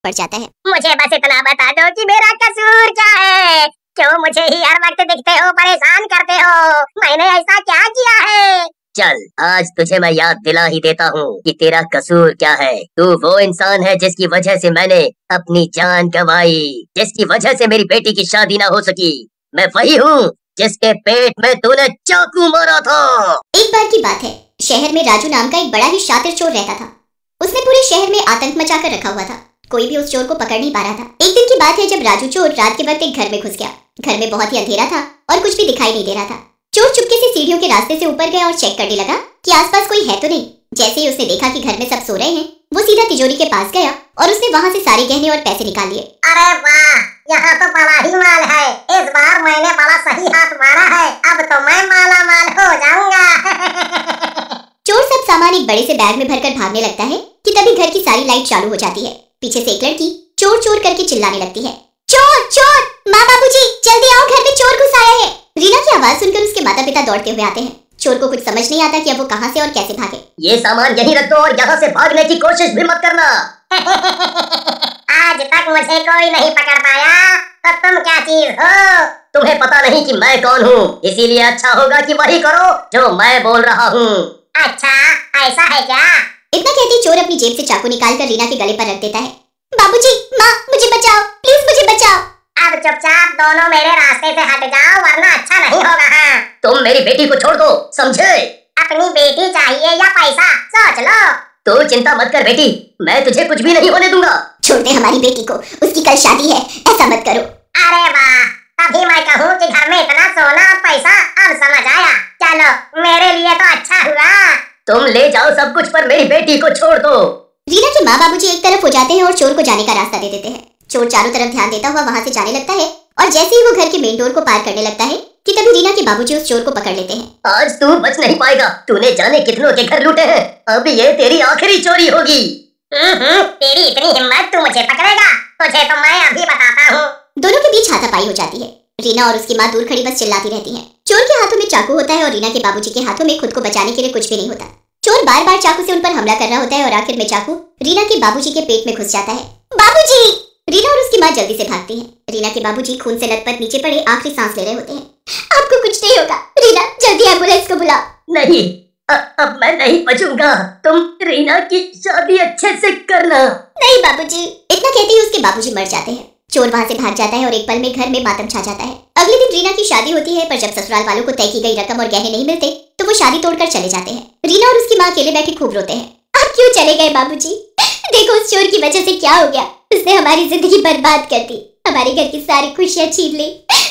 पड़ जाता है। मुझे बस इतना बता दो कि मेरा कसूर क्या है, क्यों मुझे ही हर वक्त दिखते हो, परेशान करते हो, मैंने ऐसा क्या किया है? चल आज तुझे मैं याद दिला ही देता हूँ कि तेरा कसूर क्या है। तू वो इंसान है जिसकी वजह से मैंने अपनी जान गंवाई, जिसकी वजह से मेरी बेटी की शादी ना हो सकी। मैं वही हूँ जिसके पेट में तूने चाकू मारा था। एक बार की बात है, शहर में राजू नाम का एक बड़ा ही शातिर चोर रहता था। उसने पूरे शहर में आतंक मचाकर रखा हुआ था, कोई भी उस चोर को पकड़ नहीं पा रहा था। एक दिन की बात है जब राजू चोर रात के वक्त एक घर में घुस गया। घर में बहुत ही अंधेरा था और कुछ भी दिखाई नहीं दे रहा था। चोर चुपके से सीढ़ियों के रास्ते से ऊपर गया और चेक करने लगा कि आसपास कोई है तो नहीं। जैसे ही उसने देखा कि घर में सब सो रहे हैं, वो सीधा तिजोरी के पास गया और उसने वहाँ से सारे गहने और पैसे निकाल लिए। अरे वाह, यहाँ तो बड़ा ही माल है, इस बार मैंने बड़ा सही हाथ मारा है, अब तो मैं माला माल हो जाऊंगा। चोर सब सामान एक बड़े से बैग में भरकर भागने लगता है कि तभी घर की सारी लाइट चालू हो जाती है। पीछे से एक लड़की चोर चोर करके चिल्लाने लगती है, चोर चोर, माँ बाबूजी जल्दी आओ, घर में चोर घुस आया है। रीना की आवाज सुनकर उसके माता पिता दौड़ते हुए आते हैं। चोर को कुछ समझ नहीं आता कि अब वो कहाँ से और कैसे भागे। ये सामान यहीं रख दो और यहाँ से भागने की कोशिश भी मत करना। आज तक मुझे कोई नहीं पकड़ पाया, तो तुम क्या चीज हो? तुम्हें पता नहीं कि मैं कौन हूँ, इसीलिए अच्छा होगा कि वही करो जो मैं बोल रहा हूँ। अच्छा ऐसा है क्या? इतना कहते चोर अपनी जेब से चाकू निकालकर रीना के गले पर रख देता है। बाबूजी, माँ मुझे बचाओ, प्लीज मुझे बचाओ। अब चुपचाप दोनों मेरे रास्ते से हट जाओ वरना अच्छा नहीं होगा। हाँ, तुम मेरी बेटी को छोड़ दो, समझे? अपनी बेटी चाहिए या पैसा, सोच लो। तू चिंता मत कर बेटी, मैं तुझे कुछ भी नहीं होने दूंगा। छोड़ दे हमारी बेटी को, उसकी कल शादी है, ऐसा मत करो। अरे वाह, तभी मैं कहूँ कि घर में इतना सोना और पैसा, अब समझ आया। चलो मेरे लिए तो अच्छा हुआ। तुम ले जाओ सब कुछ, पर मेरी बेटी को छोड़ दो। रीना के माँ बाबूजी एक तरफ हो जाते हैं और चोर को जाने का रास्ता दे देते हैं। चोर चारों तरफ ध्यान देता हुआ वहाँ से जाने लगता है और जैसे ही वो घर के मेन डोर को पार करने लगता है कि तभी रीना के बाबूजी उस चोर को पकड़ लेते हैं। आज तू बच नहीं पाएगा, तूने जाने कितनों के घर लूटे हैं, अब ये तेरी आखिरी चोरी होगी। तेरी इतनी हिम्मत, तू मुझे पकड़ेगा? तुझे तो मैं अभी बताता हूँ। दोनों के बीच हाथापाई हो जाती है। रीना और उसकी माँ दूर खड़ी बस चिल्लाती रहती हैं। चोर के हाथों में चाकू होता है और रीना के बाबूजी के हाथों में खुद को बचाने के लिए कुछ भी नहीं होता। चोर बार बार चाकू से उन पर हमला कर रहा होता है और आखिर में चाकू रीना के बाबूजी के पेट में घुस जाता है। बाबूजी! रीना और उसकी माँ जल्दी से भागती हैं। रीना के बाबूजी खून से लथपथ नीचे पड़े आखिरी सांस ले रहे होते हैं। आपको कुछ नहीं होगा, रीना जल्दी एम्बुलेंस को बुलाओ। नहीं, अब मैं नहीं बचूंगा, तुम रीना की शादी अच्छे से करना। नहीं बाबूजी। इतना कहते ही उसके बाबूजी मर जाते हैं। चोर वहाँ से भाग जाता है और एक पल में घर में मातम छा जाता है। अगले दिन रीना की शादी होती है, पर जब ससुराल वालों को तय की गई रकम और गहने नहीं मिलते तो वो शादी तोड़कर चले जाते हैं। रीना और उसकी माँ अकेले बैठे खूब रोते हैं। आप क्यों चले गए बाबूजी? देखो उस चोर की वजह से क्या हो गया, उसने हमारी जिंदगी बर्बाद कर दी, हमारे घर की सारी खुशियाँ छीन ली।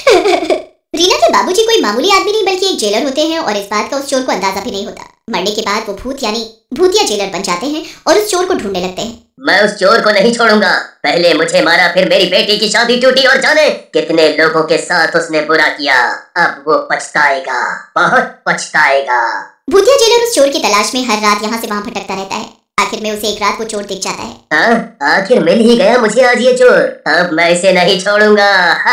रीना के बाबूजी कोई मामूली आदमी नहीं बल्कि एक जेलर होते हैं और इस बात का उस चोर को अंदाजा भी नहीं होता। मरने के बाद वो भूत यानी भूतिया जेलर बन जाते हैं और उस चोर को ढूंढने लगते हैं। मैं उस चोर को नहीं छोड़ूंगा, पहले मुझे मारा फिर मेरी बेटी की शादी टूटी और जाने कितने लोगों के साथ उसने बुरा किया, अब वो पछताएगा, बहुत पछताएगा। भूतिया जेलर उस चोर की तलाश में हर रात यहाँ से वहाँ भटकता रहता है। आखिर में उसे एक रात वो चोर दिख जाता है। हाँ, आखिर मिल ही गया मुझे आज ये चोर, अब मैं इसे नहीं छोड़ूंगा।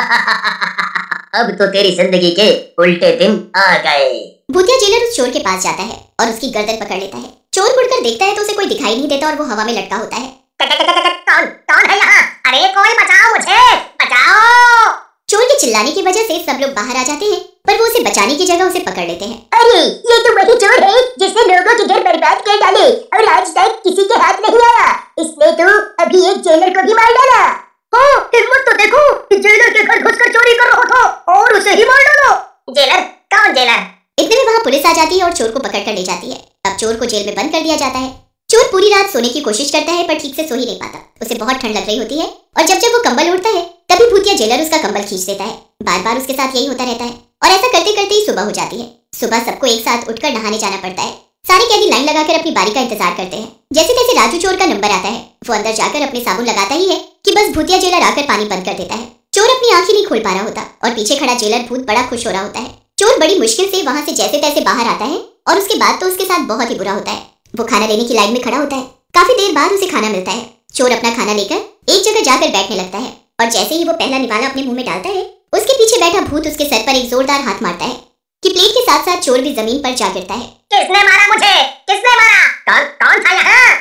अब तो तेरी जिंदगी के उल्टे दिन आ गए। भूतिया जेलर उस चोर के पास जाता है और उसकी गर्दन पकड़ लेता है। चोर मुड़कर देखता है तो उसे कोई दिखाई नहीं देता और वो हवा में लटका होता है। कौन है यहाँ? अरे कोई बचाओ मुझे, बचाओ! चोर के चिल्लाने की वजह से सब लोग बाहर आ जाते हैं, पर वो उसे बचाने की जगह उसे पकड़ लेते हैं। अरे ये तो वही चोर है जिसने लोगों के घर बर्बाद कर डाले और आज तक किसी के हाथ नहीं आया। इसने तो अभी एक जेलर को भी मार डाला। हाँ, हिम्मत तो देखो, जेलर के घर घुसकर चोरी कर रहा था और उसे ही मार डालो। जेलर? कौन जेलर? इतने में वहाँ पुलिस आ जाती है और चोर को पकड़ कर ले जाती है। अब चोर को जेल में बंद कर दिया जाता है। चोर पूरी रात सोने की कोशिश करता है पर ठीक से सो ही नहीं पाता। उसे बहुत ठंड लग रही होती है और जब जब वो कंबल ओढ़ता है तभी भूतिया जेलर उसका कंबल खींच देता है। बार बार उसके साथ यही होता रहता है और ऐसा करते करते ही सुबह हो जाती है। सुबह सबको एक साथ उठकर नहाने जाना पड़ता है। सारे कैदी लाइन लगाकर अपनी बारी का इंतजार करते हैं। जैसे तैसे राजू चोर का नंबर आता है। वो अंदर जाकर अपने साबुन लगाता ही है कि बस भूतिया जेलर आकर पानी बंद कर देता है। चोर अपनी आंखें नहीं खोल पा रहा होता और पीछे खड़ा जेलर भूत बड़ा खुश हो रहा होता है। चोर बड़ी मुश्किल से वहाँ से जैसे तैसे बाहर आता है और उसके बाद तो उसके साथ बहुत ही बुरा होता है। वो खाना लेने की लाइन में खड़ा होता है। काफी देर बाद उसे खाना मिलता है। चोर अपना खाना लेकर एक जगह जाकर बैठने लगता है और जैसे ही वो पहला निवाला अपने मुंह में डालता है उसके पीछे बैठा भूत उसके सर पर एक जोरदार हाथ मारता है कि प्लेट के साथ साथ चोर भी जमीन पर जा गिरता है। किसने मारा मुझे? किसने मारा? कौन था यहाँ?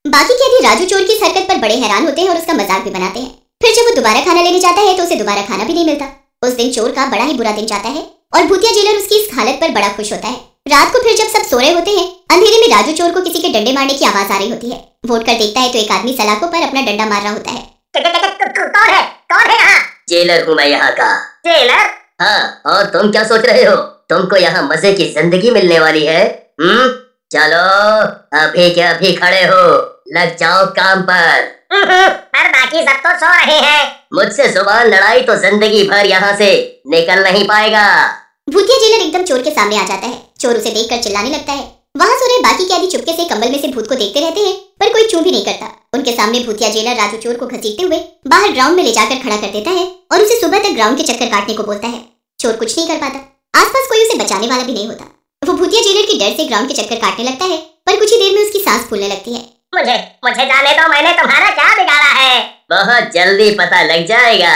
बाकी कैदी राजू चोर की इस हरकत पर बड़े हैरान होते हैं और उसका मजाक भी बनाते हैं। फिर जब वो दोबारा खाना लेने जाता है तो उसे दोबारा खाना भी नहीं मिलता। उस दिन चोर का बड़ा ही बुरा दिन जाता है और भूतिया जेलर उसकी इस हालत पर बड़ा खुश होता है। रात को फिर जब सब सो रहे होते हैं, अंधेरे में राजू चोर को किसी के डंडे मारने की आवाज आ रही होती है। वो उठकर देखता है तो एक आदमी सलाखों पर अपना डंडा मार रहा होता है। कौन है? कौन है यहाँ? जेलर हूँ मैं यहाँ का। जेलर? हाँ, और तुम क्या सोच रहे हो? तुमको यहाँ मजे की जिंदगी मिलने वाली है। चलो अभी के अभी खड़े हो, लग जाओ काम पर। पर बाकी सब तो सो रहे हैं। मुझसे जुबान लड़ाई तो जिंदगी भर यहाँ से निकल नहीं पाएगा। भूतिया जेलर एकदम चोर के सामने आ जाता है। चोर उसे देखकर चिल्लाने लगता है। वहाँ सो रहे बाकी कैदी चुपके से कंबल में से भूत को देखते रहते हैं, पर कोई चूं भी नहीं करता। उनके सामने भूतिया जेलर राजू चोर को घसीटते हुए बाहर ग्राउंड में ले जाकर खड़ा कर देता है और उसे सुबह तक ग्राउंड के चक्कर काटने को बोलता है। चोर कुछ नहीं कर पाता, आसपास कोई उसे बचाने वाला भी नहीं होता। वो भूतिया जेलर के डर से ग्राउंड के चक्कर काटने लगता है, पर कुछ ही देर में उसकी सांस फूलने लगती है। मुझे जाने दो, मैंने तुम्हारा क्या बिगाड़ा है? बहुत जल्दी पता लग जाएगा।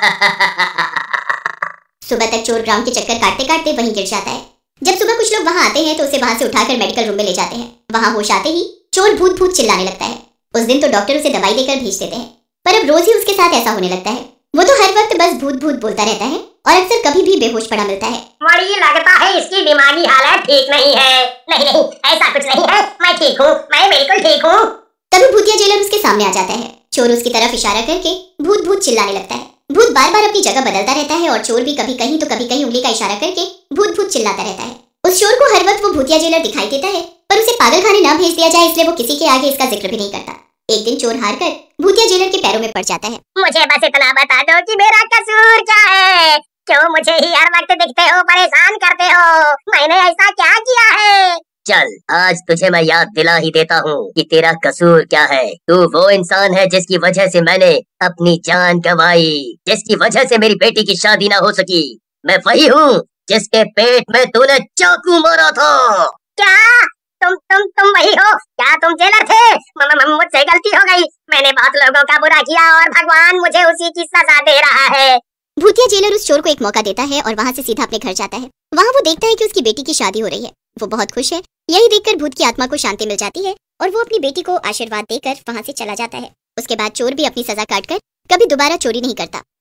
सुबह तक चोर ग्राउंड के चक्कर काटते काटते वहीं गिर जाता है। जब सुबह कुछ लोग वहां आते हैं तो उसे वहां से उठाकर मेडिकल रूम में ले जाते हैं। वहां होश आते ही चोर भूत भूत चिल्लाने लगता है। उस दिन तो डॉक्टर उसे दवाई देकर भेज देते हैं, पर अब रोज ही उसके साथ ऐसा होने लगता है। वो तो हर वक्त बस भूत भूत बोलता रहता है और अक्सर कभी भी बेहोश पड़ा मिलता है। बड़ी लगता है इसकी दिमागी हालत ठीक नहीं है। नहीं, ऐसा कुछ नहीं है, मैं ठीक हूँ, मैं बिल्कुल ठीक हूँ। तभी भूतिया जेलर उसके सामने आ जाता है। चोर उसकी तरफ इशारा करके भूत भूत चिल्लाने लगता है। भूत बार बार अपनी जगह बदलता रहता है और चोर भी कभी कहीं तो कभी कहीं उंगली का इशारा करके भूत भूत चिल्लाता रहता है। उस चोर को हर वक्त वो भूतिया जेलर दिखाई देता है, पर उसे पागल खाने न भेज दिया जाए इसलिए वो किसी के आगे इसका जिक्र भी नहीं करता। एक दिन चोर हार कर भूतिया जेलर के पैरों में पड़ जाता है। मुझे बस इतना बता दो कि मेरा कसूर क्या है? क्यों मुझे ही हर वक्त दिखते हो, परेशान करते हो? मैंने ऐसा क्या किया है? चल आज तुझे मैं याद दिला ही देता हूँ कि तेरा कसूर क्या है। तू वो इंसान है जिसकी वजह से मैंने अपनी जान गंवाई, जिसकी वजह से मेरी बेटी की शादी ना हो सकी। मैं वही हूँ जिसके पेट में तूने चाकू मारा था। क्या तुम वही हो? क्या तुम जेलर थे? मुझसे गलती हो गई। मैंने बहुत लोगों का बुरा किया और भगवान मुझे उसी की सजा दे रहा है। भूतिया जेलर उस चोर को एक मौका देता है और वहाँ से सीधा अपने घर जाता है। वहाँ वो देखता है कि उसकी बेटी की शादी हो रही है। वो बहुत खुश है। यही देखकर भूत की आत्मा को शांति मिल जाती है और वो अपनी बेटी को आशीर्वाद देकर वहाँ से चला जाता है। उसके बाद चोर भी अपनी सजा काटकर कभी दोबारा चोरी नहीं करता।